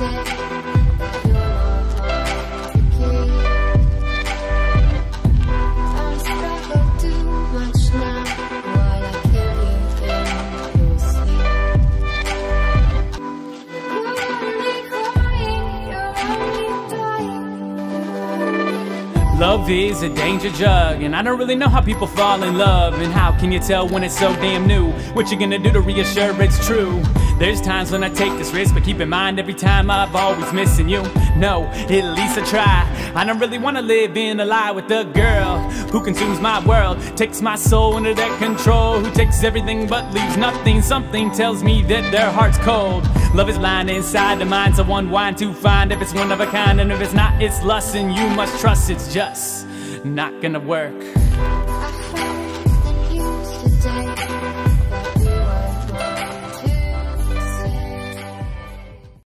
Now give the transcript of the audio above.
Love is a danger drug, and I don't really know how people fall in love. And how can you tell when it's so damn new? What you gonna do to reassure it's true? There's times when I take this risk, but keep in mind every time I've always missing you. No, at least I try. I don't really wanna live in a lie with the girl who consumes my world, takes my soul under their control, who takes everything but leaves nothing. Something tells me that their heart's cold. Love is blind inside the mind, so unwind to find if it's one of a kind, and if it's not, it's lust, and you must trust it's just not gonna work.